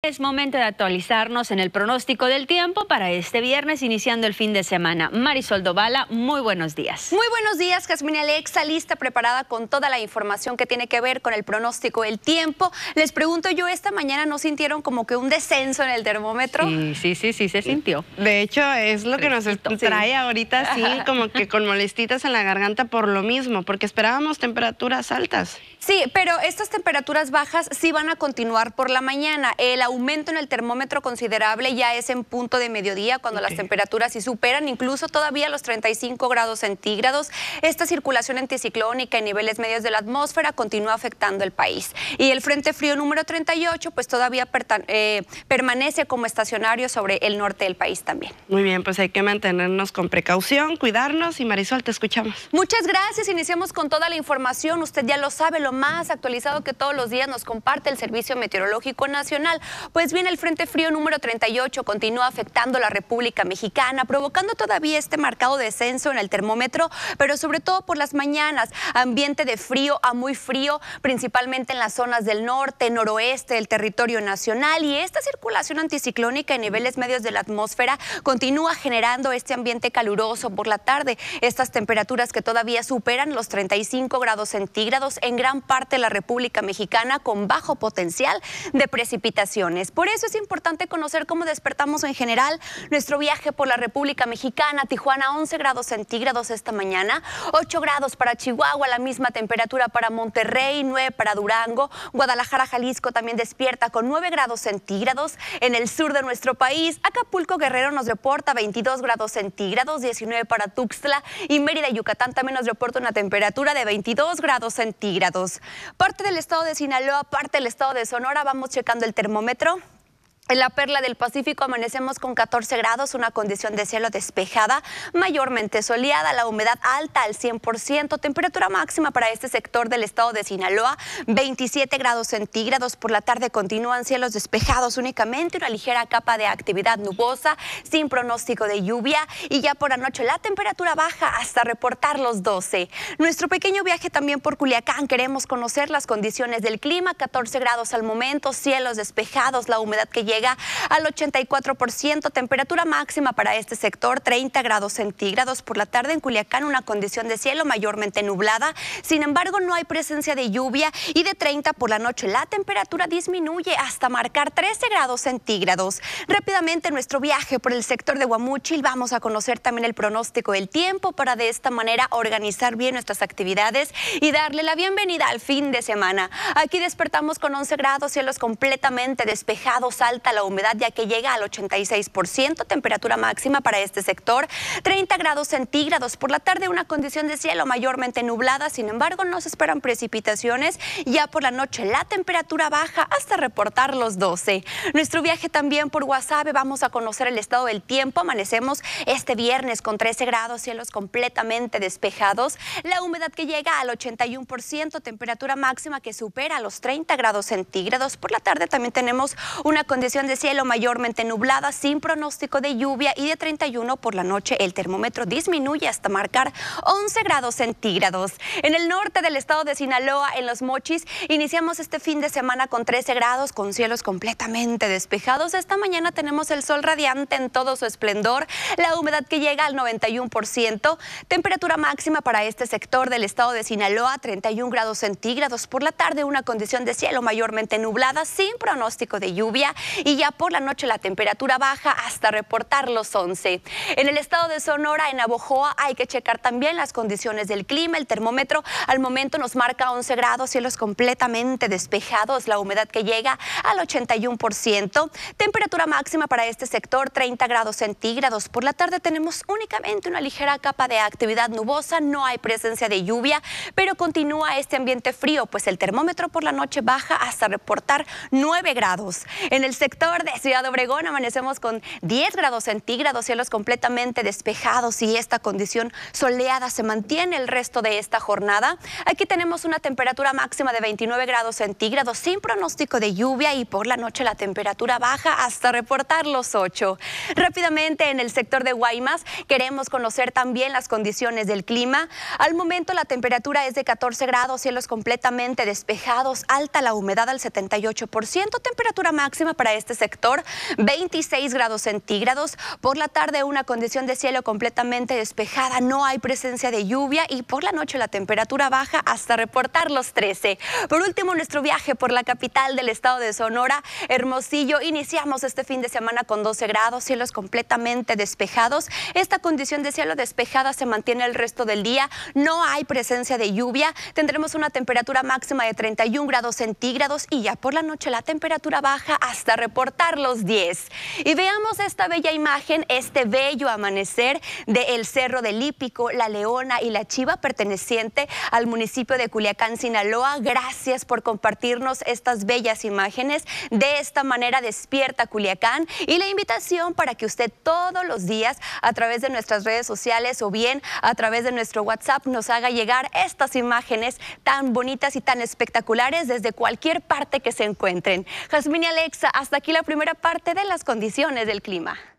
Es momento de actualizarnos en el pronóstico del tiempo para este viernes, iniciando el fin de semana. Marisol Dovala, muy buenos días. Muy buenos días, Jasmine Alexa, lista, preparada con toda la información que tiene que ver con el pronóstico del tiempo. Les pregunto yo, esta mañana ¿no sintieron como que un descenso en el termómetro? Sí, se sintió. De hecho, es lo que nos trae ahorita, así como que con molestitas en la garganta por lo mismo, porque esperábamos temperaturas altas. Sí, pero estas temperaturas bajas sí van a continuar por la mañana. El aumento en el termómetro considerable ya es en punto de mediodía, cuando las temperaturas sí superan incluso todavía los 35 grados centígrados. Esta circulación anticiclónica en niveles medios de la atmósfera continúa afectando el país. Y el Frente Frío número 38 pues todavía permanece como estacionario sobre el norte del país también. Muy bien, pues hay que mantenernos con precaución, cuidarnos, y Marisol, te escuchamos. Muchas gracias, iniciamos con toda la información. Usted ya lo sabe, lo más actualizado que todos los días nos comparte el Servicio Meteorológico Nacional. Pues bien, el Frente Frío número 38 continúa afectando la República Mexicana, provocando todavía este marcado descenso en el termómetro, pero sobre todo por las mañanas, ambiente de frío a muy frío, principalmente en las zonas del norte, noroeste del territorio nacional, y esta circulación anticiclónica en niveles medios de la atmósfera continúa generando este ambiente caluroso por la tarde. Estas temperaturas que todavía superan los 35 grados centígrados en gran parte de la República Mexicana, con bajo potencial de precipitaciones. Por eso es importante conocer cómo despertamos en general nuestro viaje por la República Mexicana. Tijuana, 11 grados centígrados esta mañana, 8 grados para Chihuahua, la misma temperatura para Monterrey, 9 para Durango. Guadalajara, Jalisco también despierta con 9 grados centígrados. En el sur de nuestro país, Acapulco, Guerrero nos reporta 22 grados centígrados, 19 para Tuxtla, y Mérida, Yucatán también nos reporta una temperatura de 22 grados centígrados. Parte del estado de Sinaloa, parte del estado de Sonora, vamos checando el termómetro. En la Perla del Pacífico amanecemos con 14 grados, una condición de cielo despejada, mayormente soleada, la humedad alta al 100%, temperatura máxima para este sector del estado de Sinaloa, 27 grados centígrados. Por la tarde continúan cielos despejados, únicamente una ligera capa de actividad nubosa, sin pronóstico de lluvia, y ya por la noche la temperatura baja hasta reportar los 12. Nuestro pequeño viaje también por Culiacán, queremos conocer las condiciones del clima, 14 grados al momento, cielos despejados, la humedad que llega al 84%, temperatura máxima para este sector 30 grados centígrados. Por la tarde en Culiacán una condición de cielo mayormente nublada, sin embargo no hay presencia de lluvia, y de 30 por la noche la temperatura disminuye hasta marcar 13 grados centígrados. Rápidamente nuestro viaje por el sector de Guamúchil, vamos a conocer también el pronóstico del tiempo para de esta manera organizar bien nuestras actividades y darle la bienvenida al fin de semana. Aquí despertamos con 11 grados, cielos completamente despejados, alta la humedad ya que llega al 86%, temperatura máxima para este sector 30 grados centígrados. Por la tarde una condición de cielo mayormente nublada, sin embargo no se esperan precipitaciones. Ya por la noche la temperatura baja hasta reportar los 12. Nuestro viaje también por Guasave, vamos a conocer el estado del tiempo. Amanecemos este viernes con 13 grados, cielos completamente despejados, la humedad que llega al 81%, temperatura máxima que supera los 30 grados centígrados. Por la tarde también tenemos una condición de cielo mayormente nublada, sin pronóstico de lluvia, y de 31 por la noche el termómetro disminuye hasta marcar 11 grados centígrados. En el norte del estado de Sinaloa, en Los Mochis, iniciamos este fin de semana con 13 grados, con cielos completamente despejados. Esta mañana tenemos el sol radiante en todo su esplendor, la humedad que llega al 91%, temperatura máxima para este sector del estado de Sinaloa 31 grados centígrados. Por la tarde una condición de cielo mayormente nublada, sin pronóstico de lluvia, y ya por la noche la temperatura baja hasta reportar los 11. En el estado de Sonora, en Navojoa, hay que checar también las condiciones del clima. El termómetro al momento nos marca 11 grados, cielos completamente despejados, la humedad que llega al 81%, temperatura máxima para este sector 30 grados centígrados. Por la tarde tenemos únicamente una ligera capa de actividad nubosa, no hay presencia de lluvia, pero continúa este ambiente frío, pues el termómetro por la noche baja hasta reportar 9 grados. En el sector de Ciudad Obregón amanecemos con 10 grados centígrados, cielos completamente despejados, y esta condición soleada se mantiene el resto de esta jornada. Aquí tenemos una temperatura máxima de 29 grados centígrados, sin pronóstico de lluvia, y por la noche la temperatura baja hasta reportar los 8. Rápidamente en el sector de Guaymas queremos conocer también las condiciones del clima. Al momento la temperatura es de 14 grados, cielos completamente despejados, alta la humedad al 78%, temperatura máxima para este sector, 26 grados centígrados. Por la tarde una condición de cielo completamente despejada, no hay presencia de lluvia y por la noche la temperatura baja hasta reportar los 13. Por último, nuestro viaje por la capital del estado de Sonora, Hermosillo. Iniciamos este fin de semana con 12 grados, cielos completamente despejados. Esta condición de cielo despejada se mantiene el resto del día, no hay presencia de lluvia. Tendremos una temperatura máxima de 31 grados centígrados y ya por la noche la temperatura baja hasta reportar los 10. Y veamos esta bella imagen, este bello amanecer del Cerro del Hípico, La Leona y La Chiva, perteneciente al municipio de Culiacán, Sinaloa. Gracias por compartirnos estas bellas imágenes. De esta manera despierta Culiacán, y la invitación para que usted todos los días a través de nuestras redes sociales o bien a través de nuestro WhatsApp nos haga llegar estas imágenes tan bonitas y tan espectaculares desde cualquier parte que se encuentren. Jazmín y Alexa, hasta aquí la primera parte de las condiciones del clima.